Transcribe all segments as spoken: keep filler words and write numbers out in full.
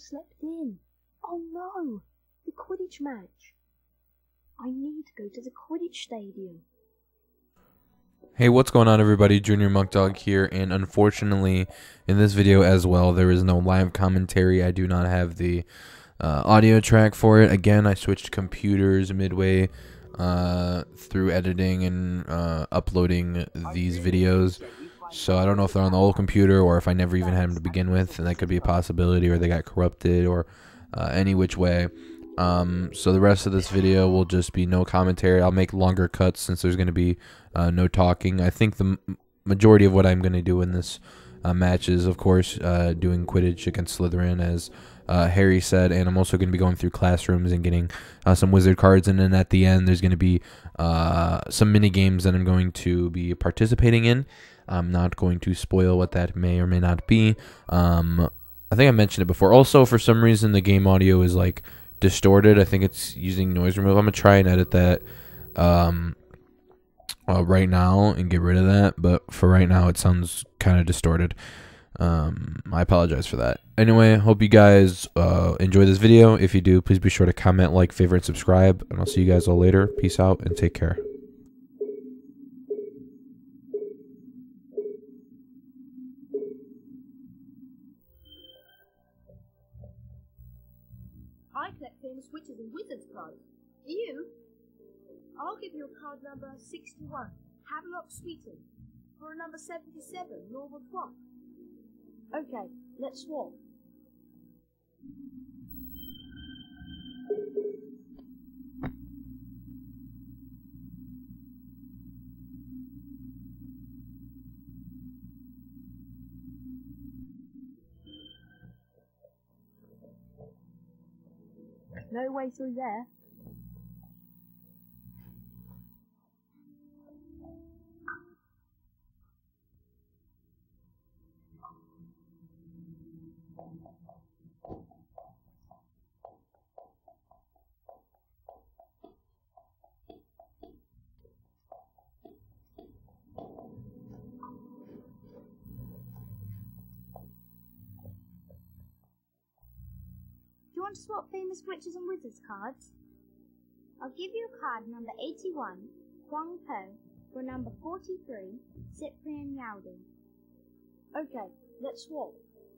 slept in. Oh no! The Quidditch match. I need to go to the Quidditch stadium. Hey, what's going on, everybody? Junior Monk Dog here, and unfortunately, in this video as well, there is no live commentary. I do not have the uh, audio track for it. Again, I switched computers midway uh, through editing and uh, uploading these videos, so I don't know if they're on the old computer or if I never even had them to begin with, and that could be a possibility, or they got corrupted, or uh, any which way. Um, so the rest of this video will just be no commentary. I'll make longer cuts since there's going to be uh, no talking. I think the m majority of what I'm going to do in this uh, match is, of course, uh, doing Quidditch against Slytherin, as uh, Harry said, and I'm also going to be going through classrooms and getting uh, some wizard cards, and then at the end there's going to be uh, some mini games that I'm going to be participating in. I'm not going to spoil what that may or may not be. Um, I think I mentioned it before. Also, for some reason, the game audio is like distorted. I think it's using noise removal. I'm gonna try and edit that um, uh, right now and get rid of that, but for right now it sounds kind of distorted. um, I apologize for that. Anyway, hope you guys uh, enjoy this video. If you do, please be sure to comment, like, favorite, and subscribe, and I'll see you guys all later. Peace out and take care. I collect famous witches and wizards cards. Do you? I'll give you a card number sixty-one, Havelock Sweeting, for a number seventy-seven, Normal Twop. Okay, let's swap. No way through there. Do you want to swap famous witches and wizards cards? I'll give you a card number eighty-one, Huang Po, for number forty-three, Cyprian Yalding. Okay, let's swap.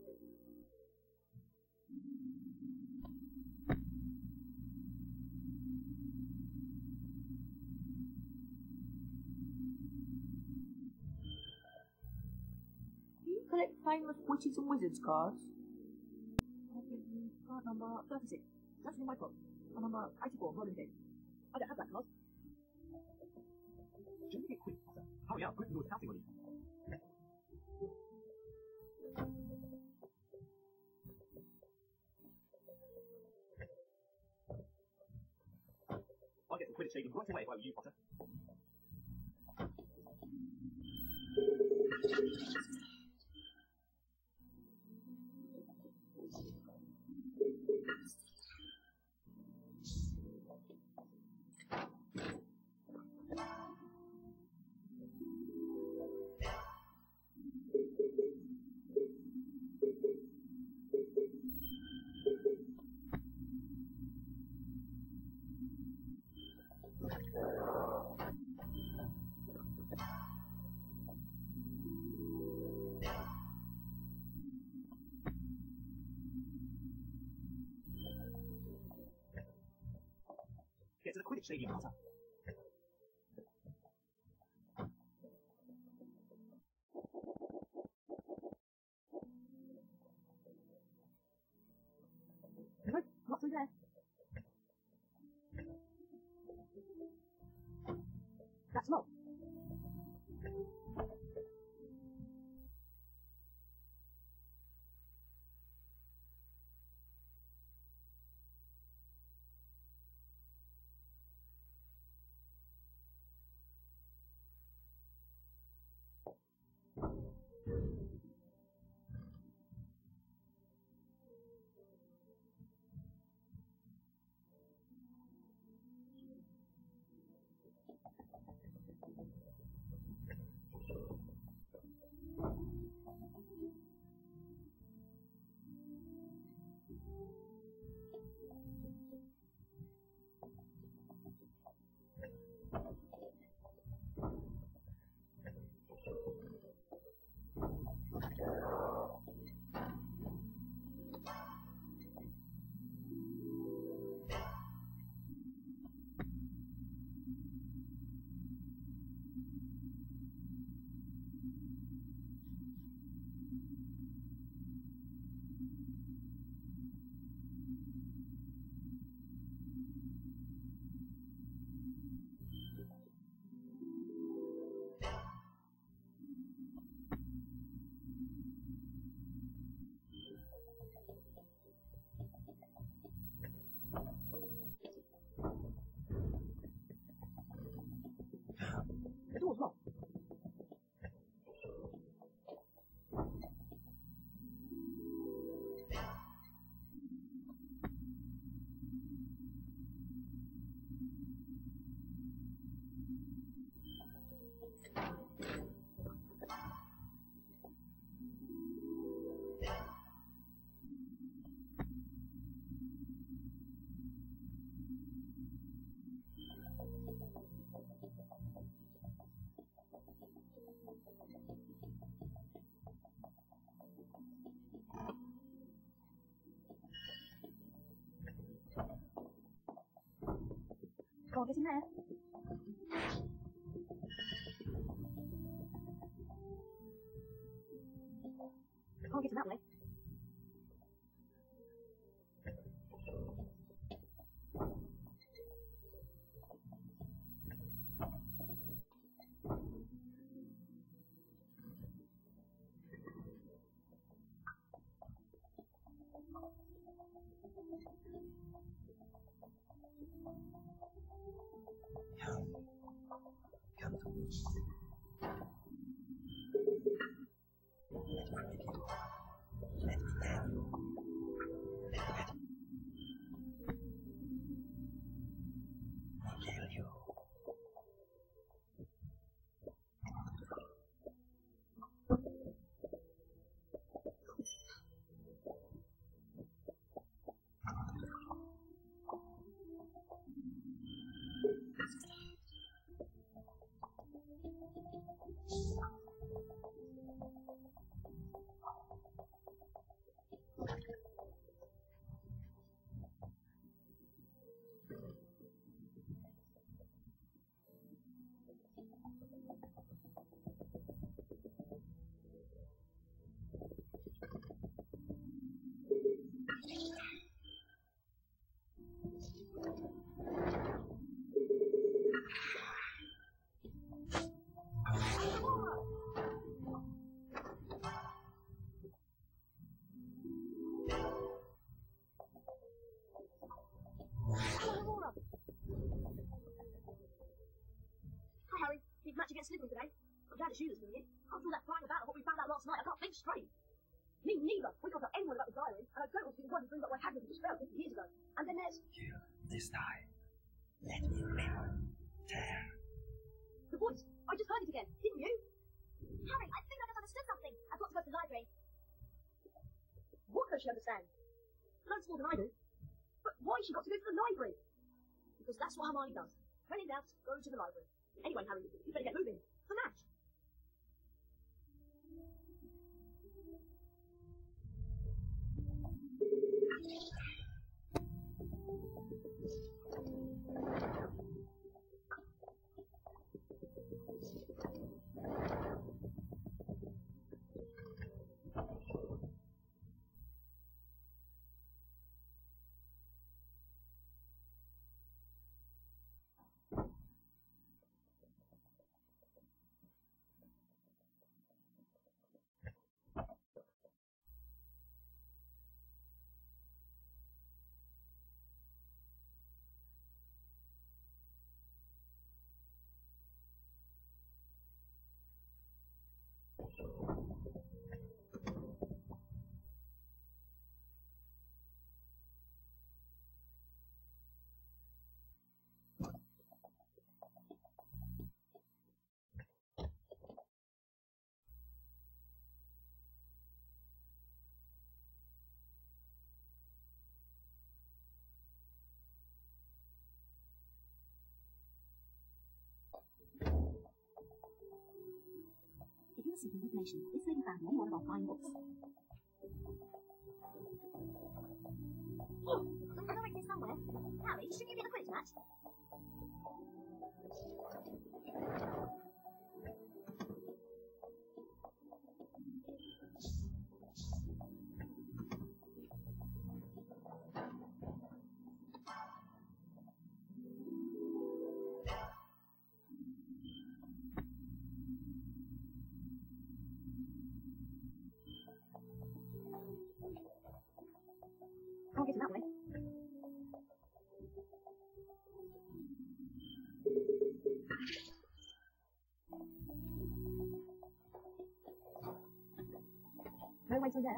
Do you collect famous witches and wizards cards? I'll give you card number thirty-six. That's in my book. And number eighty-four, Rolling Pin. I don't have that card. Jump it quick, Potter. Hurry up, Gryffindor's counting on you. I'll get some Quidditch stadium right away if I were you, Potter. Get to the Quidditch stadium, Potter. No, not through there. That's not. Can't get in there. Can't get in that way. Slytherin today. I'm glad to shoot us for you. After all that crying about what we found out last night, I can't think straight. Me neither. We can't tell anyone about the diary, and I don't want to be the one who brings up what happened to the spell fifty years ago. And then there's... You, this time, let me remember. There. The voice. I just heard it again. Didn't you? Harry, I think I just understood something. I've got to go to the library. What does she understand? Loads more than I do. But why has she got to go to the library? Because that's what Hermione does. When in doubt, go to the library. Anyway, Harry, you better get moving. The match. If you're seeking information, this may be found in any one of our fine books. Oh, I know it's here somewhere. Harry, should you be at the quidditch match? Can't get it that way. No way through there.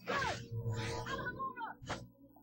Go! Alohomora!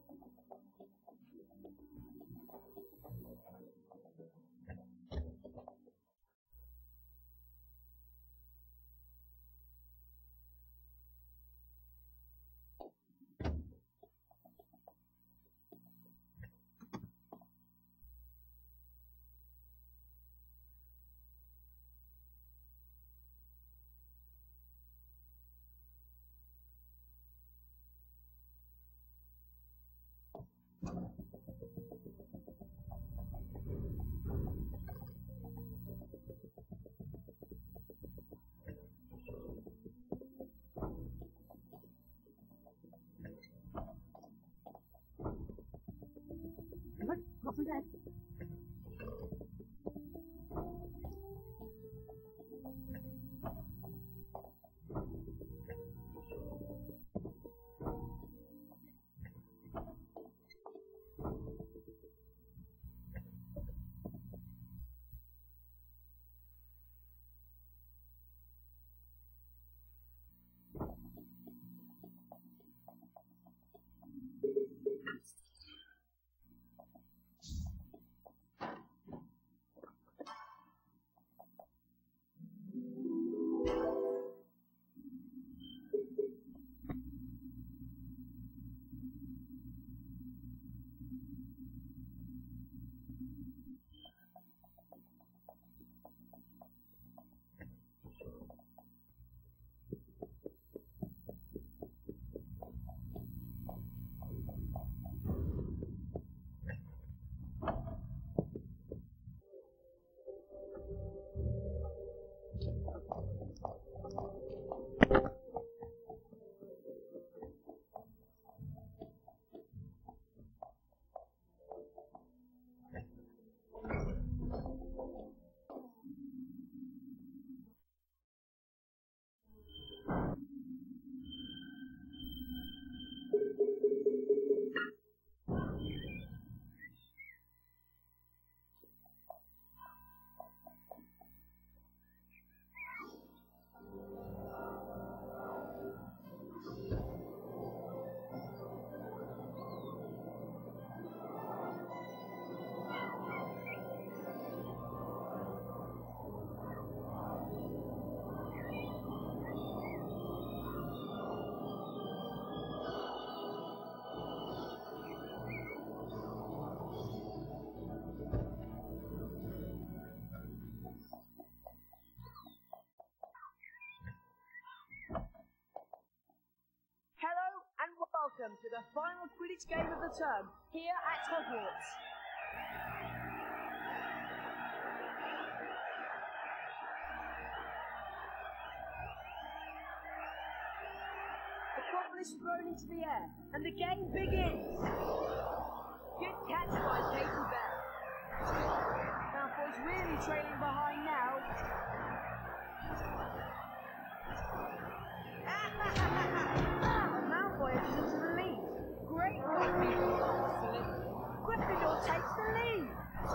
What? What's that? Welcome to the final Quidditch game of the term, here at Hogwarts. The quaffle is thrown into the air, and the game begins. Good catch by Katie Bell. Malfoy's really trailing behind now. Malfoy edges into the lead. Great rugby ball, Slytherin. Gryffindor takes the lead.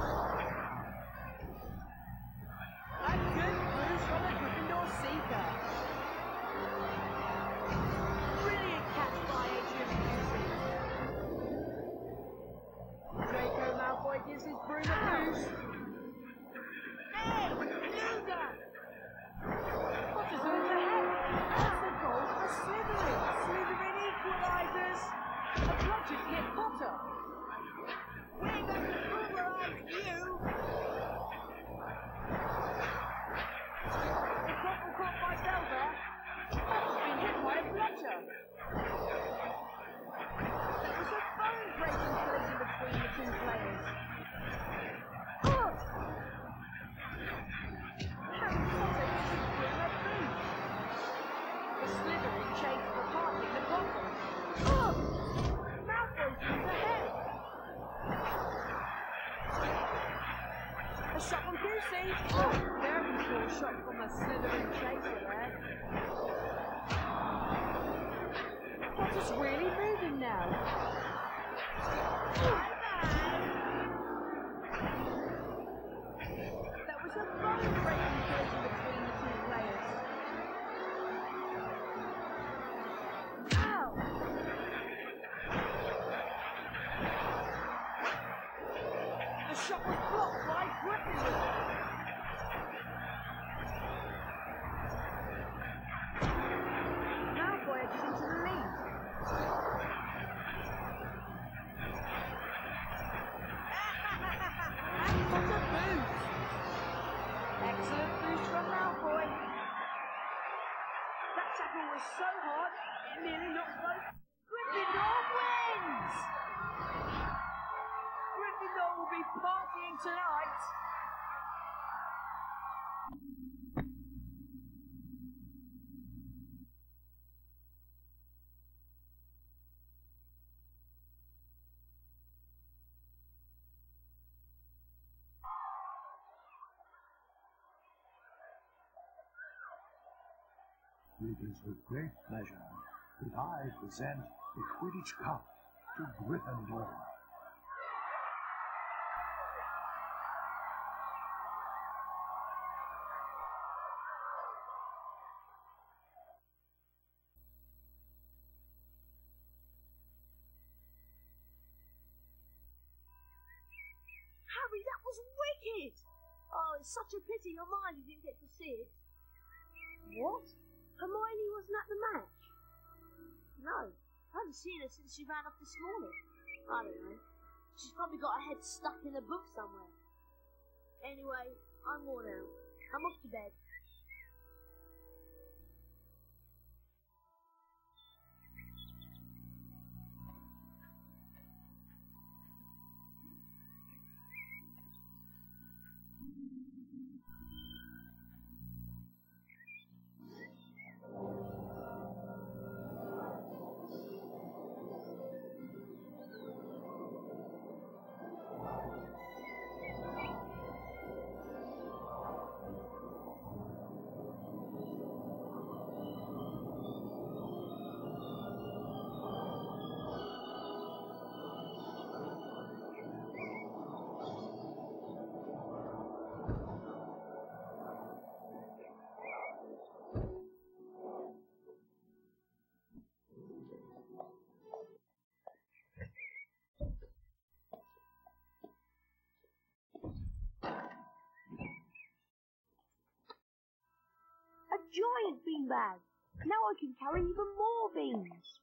A good boost from the Gryffindor seeker. Brilliant catch by Adrian Busey. Draco Malfoy gives his broom a boost. Hey, loser! Potter's on ahead. That's the goal for Slytherin. Slytherin equalisers. A bludgeon hit Potter. We're going to pulverise you. The quaffle caught by Belver. Potter's been hit by a bludger. That was a bone-breaking collision between the two players. Oh! Harry Potter gives his broom a boost. The Slytherin chase the party in the quaffle. Oh! Malfoy comes ahead. A shot from Goosey. Oh, very poor shot from the Slytherin chaser there. Potter's really moving now. Bye-bye. That was a bone-breaking collision between the two players. Ow! tackle was so hard, it nearly knocked both. Gryffindor wins! Gryffindor will be partying tonight. It is with great pleasure that I present the Quidditch Cup to Gryffindor. Harry, that was wicked! Oh, it's such a pity Hermione didn't get to see it. What? Hermione wasn't at the match? No, I haven't seen her since she ran off this morning. I don't know. She's probably got her head stuck in a book somewhere. Anyway, I'm worn out. I'm off to bed. A giant beanbag! Now I can carry even more beans!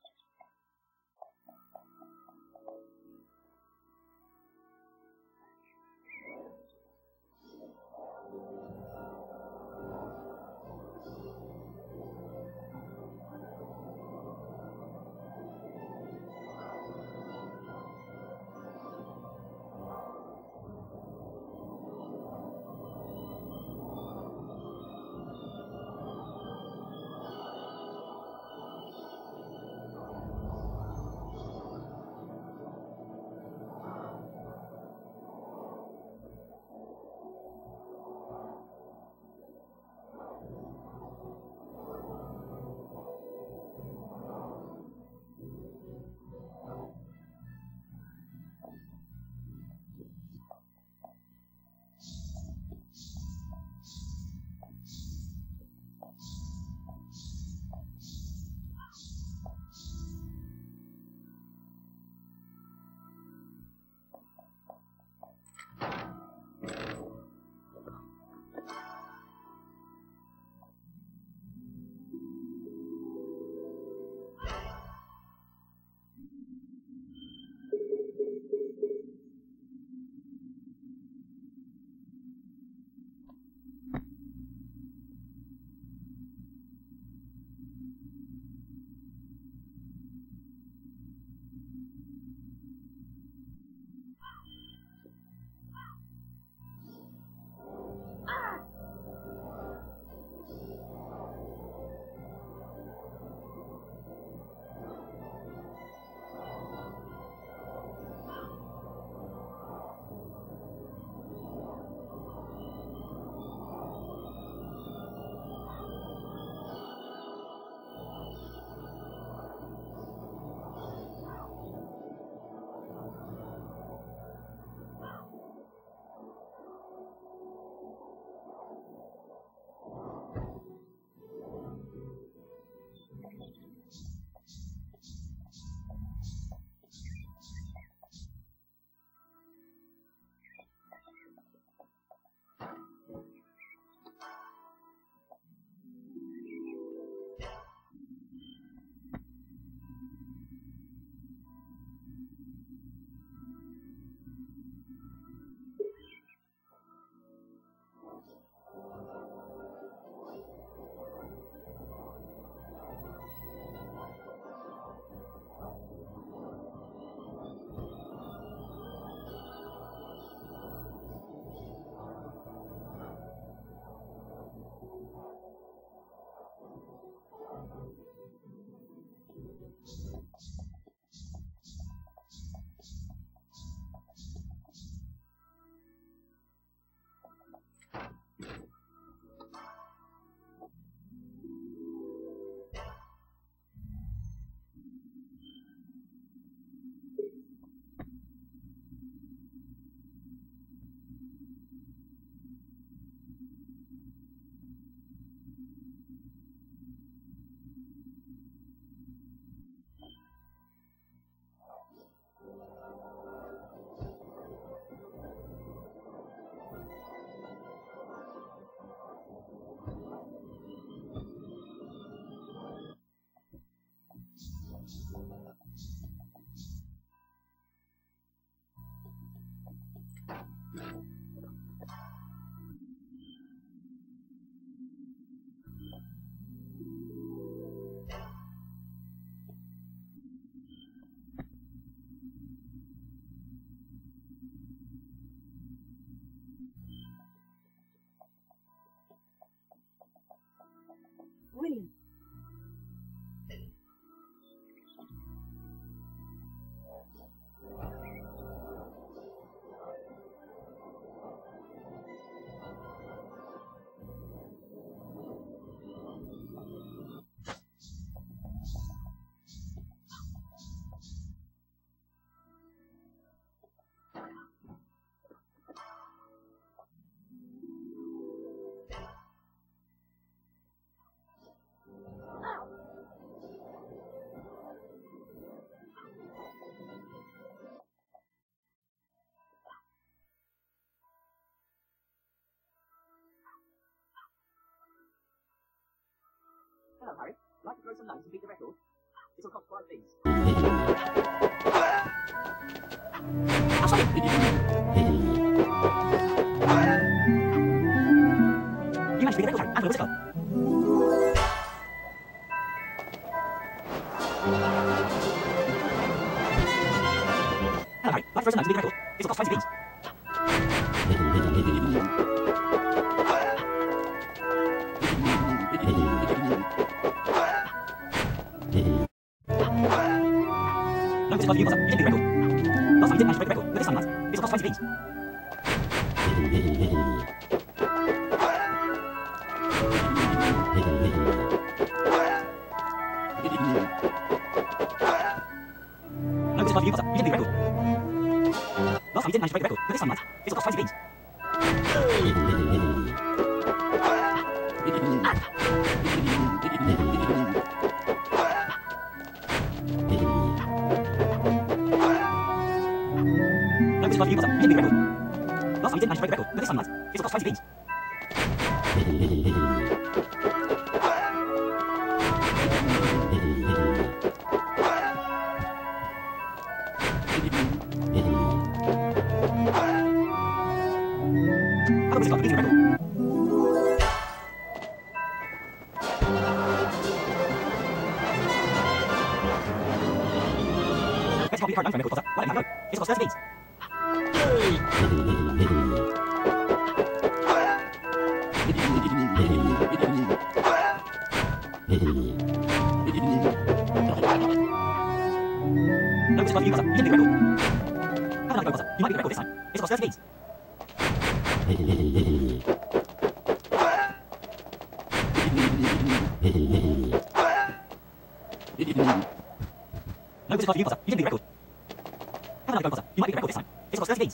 Hello, Harry. Like to throw some names and beat the record? This will cost five fees. I'll show you. You managed to beat the record, Harry, and for the wizard card. Hello, Harry. Like to throw some names and beat the record? This will cost twenty fees. No, this is you, Potter. You didn't beat the record. Last time you didn't manage to break the record, but this time you might. This will cost twenty fees. No, this is you, Potter. You didn't beat the record. Last time you didn't manage to break the record, but this time you might. This will cost twenty fees. No, this is you, Potter. You didn't beat the record. Last time you didn't manage to break the record, but this time you might. This will cost twenty fees. How about this card? Beating the record. Let's copy the card down from a record, Potter. Why don't you have a go? This will cost thirty fees. No, this is you, Potter. You didn't beat the record. Have another go, Potter. You might beat the record this time. This will cost thirty fees. No, this is you, Potter. You didn't beat the record. Have another go, Potter. You might beat the record this time. This will cost thirty fees.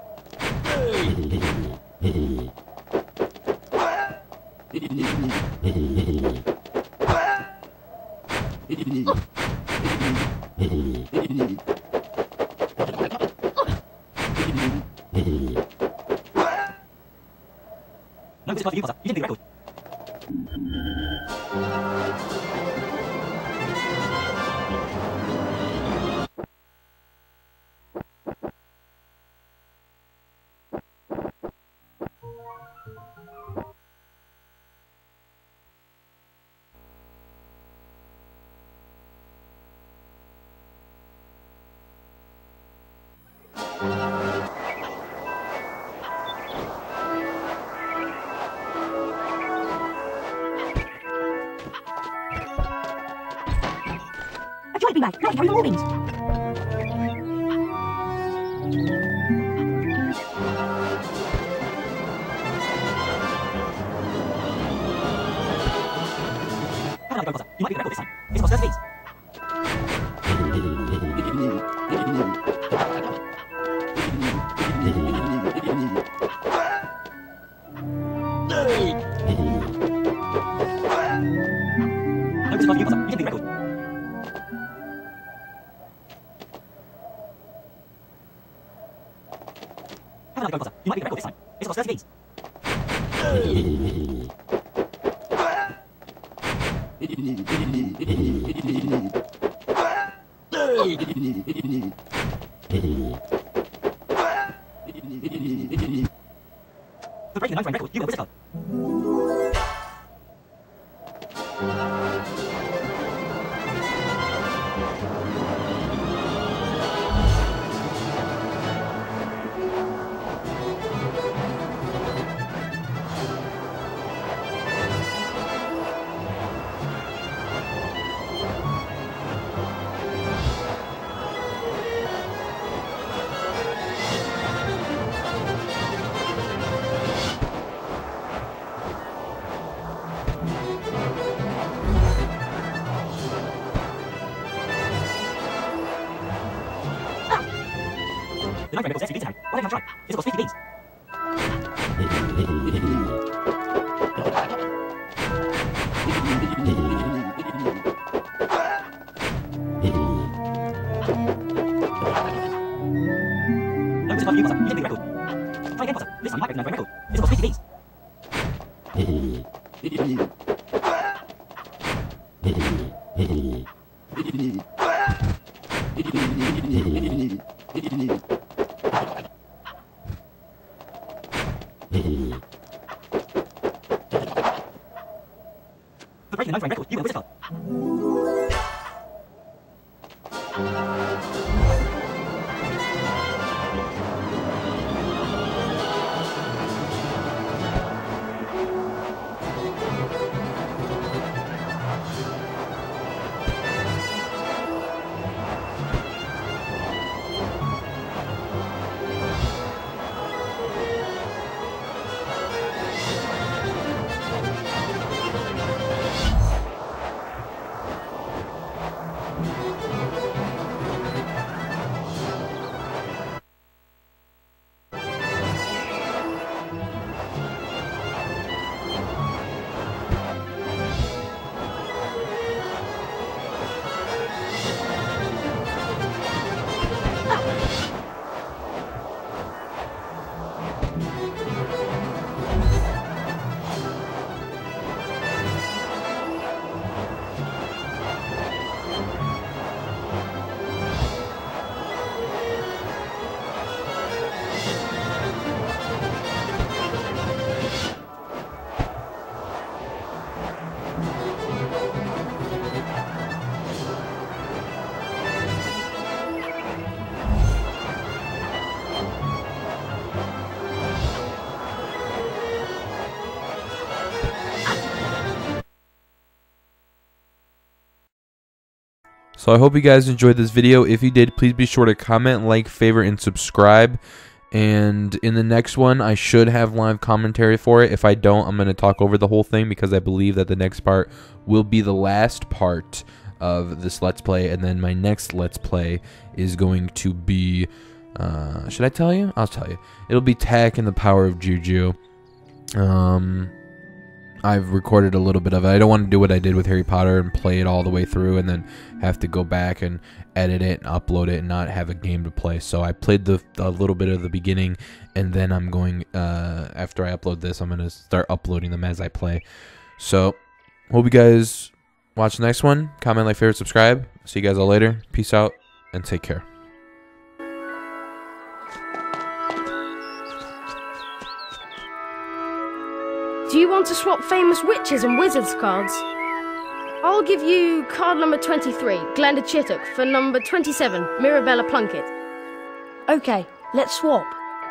No, this is you, Potter. You didn't beat the record. Try to be right. Right, Harry, more wings. Have another go, Potter. You might beat the record this time. This will cost thirty fees. No, this is you, Potter. You didn't beat the record. Have another go, Potter. You might beat the record this time. This will cost thirty fees. For breaking the nine-frame record, you got a wizard card. The nine-frame record says you beat it, Harry. Why don't you have a try? This will cost fifty fees. No, this is you, Potter. You didn't beat the record. Try again, Potter. This time you might break the nine-frame record. This will cost fifty fees. For breaking an unframed record, you win a wizard card. So I hope you guys enjoyed this video. If you did, please be sure to comment, like, favorite, and subscribe. And in the next one, I should have live commentary for it. If I don't, I'm going to talk over the whole thing because I believe that the next part will be the last part of this Let's Play. And then my next Let's Play is going to be... Uh, should I tell you? I'll tell you. It'll be Tack and the Power of Juju. Um... I've recorded a little bit of it. I don't want to do what I did with Harry Potter and play it all the way through and then have to go back and edit it and upload it and not have a game to play. So I played the a little bit of the beginning, and then I'm going, uh, after I upload this, I'm going to start uploading them as I play. So hope you guys watch the next one. Comment, like, favorite, subscribe. See you guys all later. Peace out and take care. Do you want to swap famous witches and wizards cards? I'll give you card number twenty-three, Glenda Chittock, for number twenty-seven, Mirabella Plunkett. Okay, let's swap.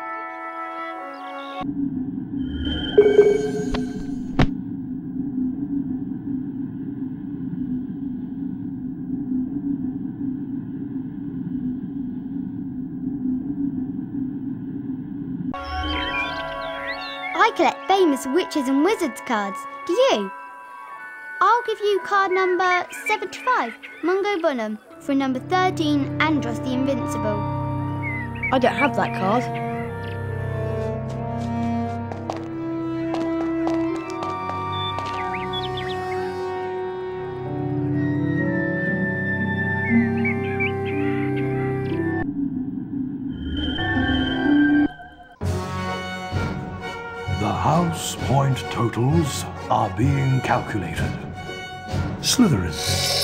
I collect famous witches and wizards cards. Do you? I'll give you card number seventy-five, Mungo Bunham, for number thirteen, Andros the Invincible. I don't have that card. The house point totals are being calculated. Slytherin.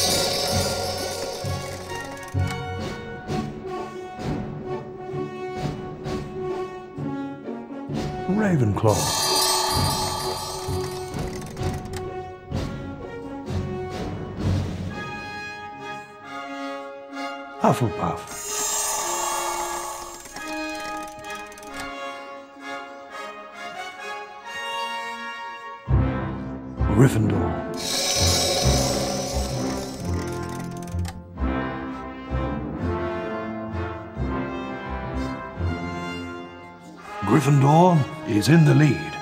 Ravenclaw. Hufflepuff. Gryffindor. Gryffindor is in the lead.